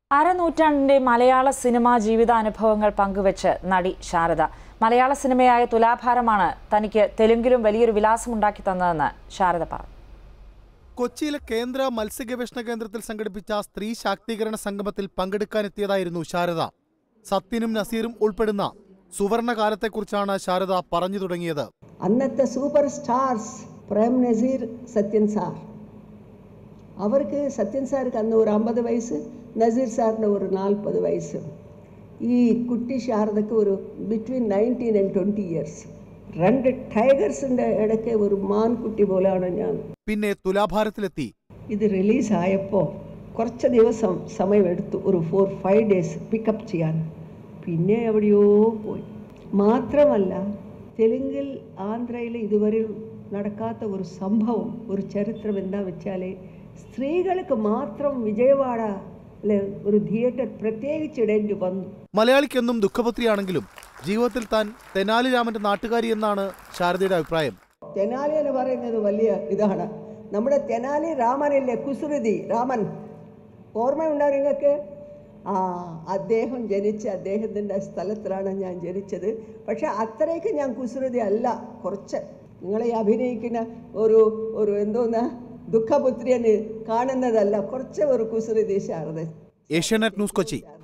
അരനൂറ്റാണ്ടിന്റെ മലയാള cinema ജീവിതാനുഭവങ്ങൾ പങ്കുവെച്ച് നടി ശാരദ. മലയാള സിനിമയായ തുലാഭാരമാണ് തനിക്ക് തെലുങ്കിലും വലിയൊരു വിലാസമുണ്ടാക്കി തന്നതെന്ന് ശാരദ പറഞ്ഞു. കൊച്ചിയിലെ കേന്ദ്ര മത്സ്യഗവേഷണ കേന്ദ്രത്തിൽ സംഘടിപ്പിച്ച സ്ത്രീ ശാക്തീകരണ സംഗമത്തിൽ പങ്കെടുക്കാനെത്തിയതായിരുന്നു ശാരദ. സത്യനും നസീറും ഉൾപ്പെടുന്ന സുവർണകാലത്തെക്കുറിച്ചാണ് ശാരദ പറഞ്ഞു തുടങ്ങിയത്. അന്നത്തെ super stars Prem Nazir, Sathyan sir. അവർക്ക് സത്യൻ സാർക്ക് അന്ന് ഒരു 50 വയസ്സ്, നസീർ സാറിന് ഒരു 40 വയസ്സ്. ഈ കുട്ടി ശാരദക്ക് ഒരു ബിറ്റ്വീൻ 19 and 20 ഇയേഴ്സ്. 2 ടൈഗേഴ്സിന്റെ ഇടയ്ക്ക് ഒരു മാൻകുട്ടി പോലെയാണ് ഞാൻ. പിന്നെ തുലാഭാരത്തിലെത്തി. ഇത് റിലീസായപ്പോൾ കുറച്ച് ദിവസം സമയമെടുത്തു, ഒരു 4-5 ഡേയ്സ് പിക്കപ്പ് ചെയ്യാൻ. പിന്നെ എവിടെയോ പോയി. മാത്രമല്ല തെലുങ്കിൽ ആന്ധ്രയിൽ ഇതുവരെ നടക്കാത്ത ഒരു സംഭവം, ഒരു ചരിത്രം എന്താ വെച്ചാൽ സ്ത്രീകൾക്ക് മാത്രം വിജയവാഡ ഒരു തിയേറ്റർ പ്രത്യേകിച്ച് ഇടേണ്ടി വന്നു. മലയാളിക്കെന്നും ദുഃഖപത്രിയാണെങ്കിലും ജീവിതത്തിൽ താൻ തെനാലി രാമന്റെ നാട്ടുകാരി എന്നാണ് ശാരദയുടെ അഭിപ്രായം. തെനാലി എന്ന് പറയുന്നത് വലിയ ഇതാണ്. നമ്മുടെ തെനാലി രാമനില്ലേ, കുസൃതി രാമൻ, ഓർമ്മയുണ്ടോ നിങ്ങൾക്ക്? അദ്ദേഹം അദ്ദേഹത്തിൻ്റെ സ്ഥലത്തിലാണ് ഞാൻ ജനിച്ചത്. പക്ഷെ അത്രയ്ക്ക് ഞാൻ കുസൃതി അല്ല. കുറച്ച് നിങ്ങളെ അഭിനയിക്കുന്ന ഒരു എന്തോന്നാ ദുഃഖപുത്രിയെന്ന് കാണുന്നതല്ല, കുറച്ച് ഒരു കുസൃതി ശാരദ. ഏഷ്യാനെറ്റ് ന്യൂസ്, കൊച്ചി.